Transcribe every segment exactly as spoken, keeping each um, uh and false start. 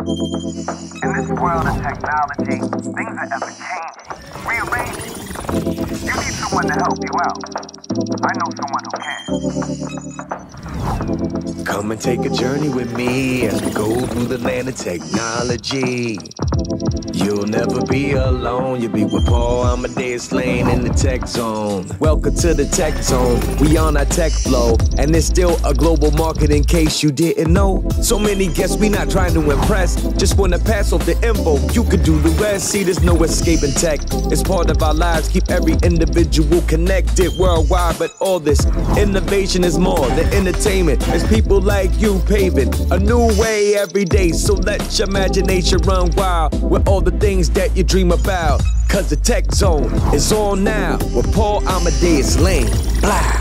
In this world of technology, things are ever changing, rearranging. You need someone to help you out. I know someone who can. Come and take a journey with me as we go through the land of technology. You'll never be alone. You'll be with Paul Amadeus Lane in the tech zone. Welcome to the tech zone. We on our tech flow, and it's still a global market in case you didn't know. So many guests, we not trying to impress. Just wanna pass off the info. You could do the rest. See, there's no escaping tech. It's part of our lives. Keep every individual connected worldwide. But all this innovation is more than entertainment. It's people like you paving a new way every day. So let your imagination run wild with all the things that you dream about. Cause the tech zone is on now with Paul Amadeus Lane. Blah.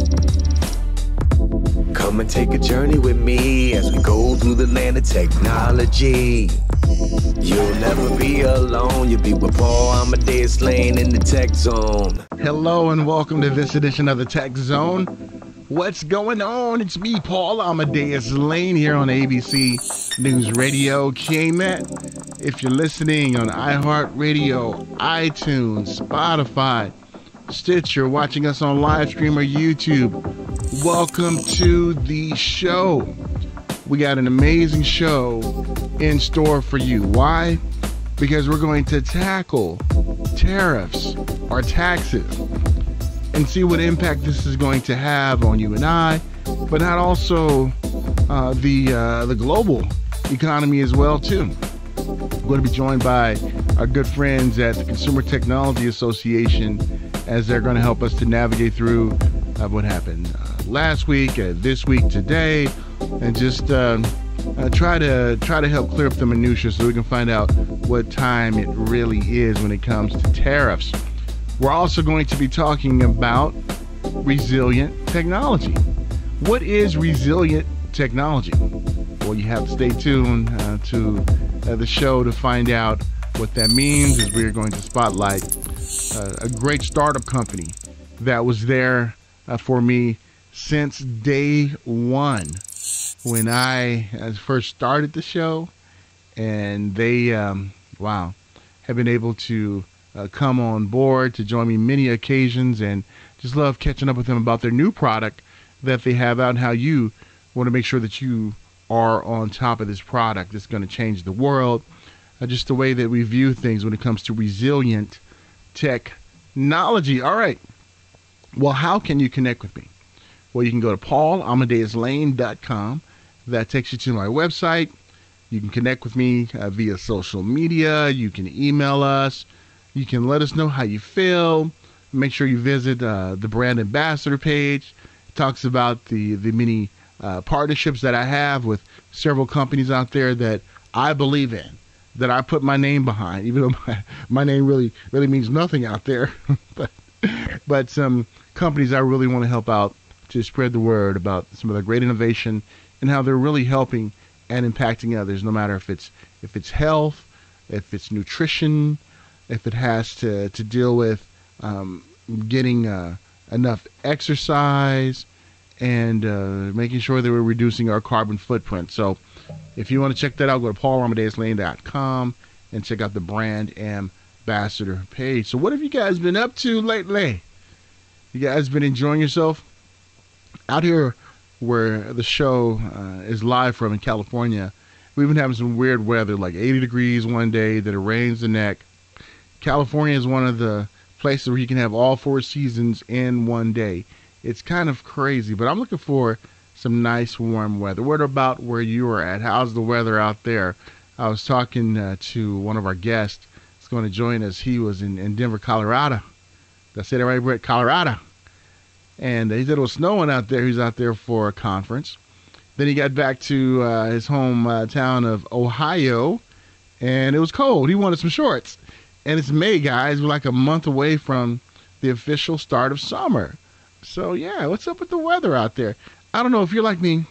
Come and take a journey with me as we go through the land of technology. You'll never be alone. You'll be with Paul Amadeus Lane in the tech zone. Hello and welcome to this edition of the Tech Zone. What's going on? It's me, Paul Amadeus Lane, here on A B C News Radio, K N E T. If you're listening on iHeartRadio, iTunes, Spotify, Stitcher, watching us on live stream or YouTube, welcome to the show. We got an amazing show in store for you. Why? Because we're going to tackle tariffs or taxes and see what impact this is going to have on you and I, but not also uh, the uh, the global economy as well too. We're going to be joined by our good friends at the Consumer Technology Association as they're going to help us to navigate through uh, what happened uh, last week, uh, this week, today, and just uh, uh, try to try to help clear up the minutiae so we can find out what time it really is when it comes to tariffs. We're also going to be talking about resilient technology. What is resilient technology? Well, you have to stay tuned uh, to uh, the show to find out what that means, as we're going to spotlight uh, a great startup company that was there uh, for me since day one when I uh, first started the show. And they, um, wow, have been able to Uh, come on board to join me many occasions, and just love catching up with them about their new product that they have out and how you want to make sure that you are on top of this product that's going to change the world. Uh, just the way that we view things when it comes to resilient technology. All right. Well, how can you connect with me? Well, you can go to paul amadeus lane dot com. That takes you to my website. You can connect with me uh, via social media. You can email us. You can let us know how you feel. Make sure you visit uh, the brand ambassador page. It talks about the, the many uh, partnerships that I have with several companies out there that I believe in, that I put my name behind, even though my, my name really really means nothing out there. but but some companies I really want to help out to spread the word about some of the great innovation and how they're really helping and impacting others, no matter if it's if it's health, if it's nutrition, if it has to, to deal with um, getting uh, enough exercise and uh, making sure that we're reducing our carbon footprint. So if you want to check that out, go to paul amadeus lane dot com and check out the brand ambassador page. So what have you guys been up to lately? You guys been enjoying yourself? Out here where the show uh, is live from in California, we've been having some weird weather, like eighty degrees one day, then it rains the next. California is one of the places where you can have all four seasons in one day. It's kind of crazy, but I'm looking for some nice warm weather. What about where you are at? How's the weather out there? I was talking uh, to one of our guests who's going to join us. He was in, in Denver, Colorado. Did I say that right, Brett? Colorado. And he said it was snowing out there. He was out there for a conference. Then he got back to uh, his home uh, town of Ohio, and it was cold. He wanted some shorts. And it's May, guys. We're like a month away from the official start of summer. So, yeah, what's up with the weather out there? I don't know if you're like me.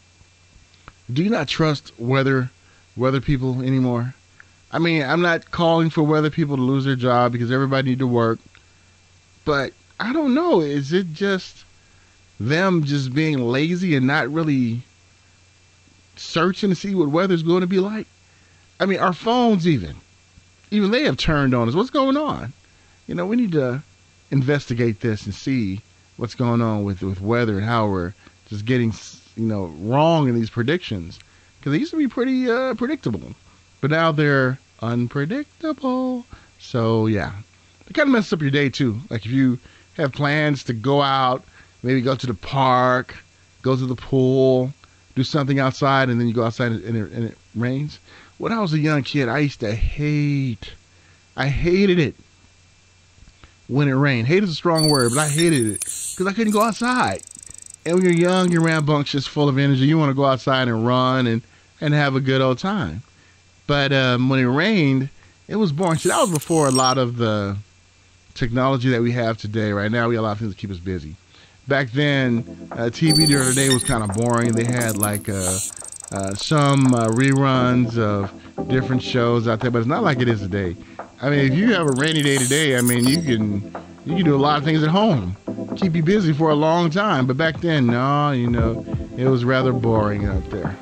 Do you not trust weather weather people anymore? I mean, I'm not calling for weather people to lose their job because everybody need to work. But I don't know. Is it just them just being lazy and not really searching to see what weather's going to be like? I mean, our phones even, even they have turned on us. What's going on? You know, we need to investigate this and see what's going on with, with weather and how we're just getting, you know, wrong in these predictions. Because they used to be pretty uh, predictable, but now they're unpredictable. So, yeah, it kind of messes up your day, too. Like if you have plans to go out, maybe go to the park, go to the pool, do something outside, and then you go outside and it, and it rains. When I was a young kid, I used to hate, I hated it when it rained. Hate is a strong word, but I hated it because I couldn't go outside. And when you're young, you're rambunctious, full of energy. You want to go outside and run and, and have a good old time. But um, when it rained, it was boring. See, that was before a lot of the technology that we have today. Right now, we have a lot of things to keep us busy. Back then, uh, T V during the day was kind of boring. They had like uh, uh, some uh, reruns of different shows out there, but it's not like it is today. I mean, if you have a rainy day today, I mean, you can you can do a lot of things at home, keep you busy for a long time. But back then, no, you know, it was rather boring out there.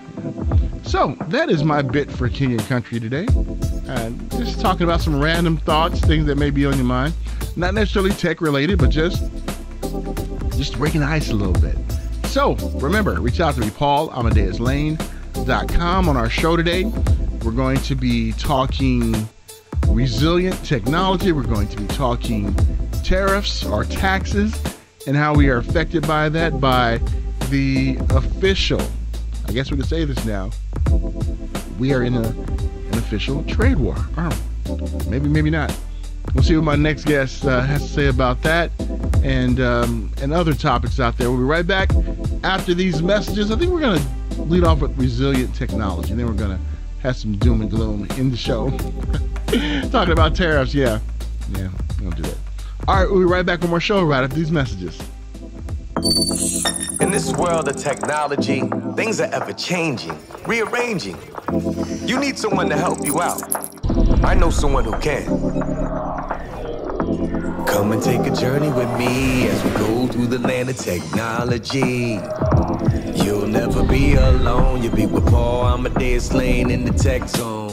So that is my bit for Kenyan Country today. Uh, just talking about some random thoughts, things that may be on your mind. Not necessarily tech related, but just just breaking the ice a little bit. So remember, reach out to me, paul amadeus lane dot com. On our show today, we're going to be talking resilient technology. We're going to be talking tariffs or taxes and how we are affected by that by the official, I guess we could say this now, we are in a, an official trade war. Oh, maybe, maybe not. We'll see what my next guest uh, has to say about that and um, and other topics out there. We'll be right back after these messages. I think we're going to lead off with resilient technology, and then we're going to have some doom and gloom in the show. Talking about tariffs, yeah. Yeah, we'll do that. All right, we'll be right back with more show right after these messages. In this world of technology, things are ever changing, rearranging. You need someone to help you out. I know someone who can. Come and take a journey with me as we go through the land of technology. You'll never be alone. You'll be with Paul Amadeus Lane in the tech zone.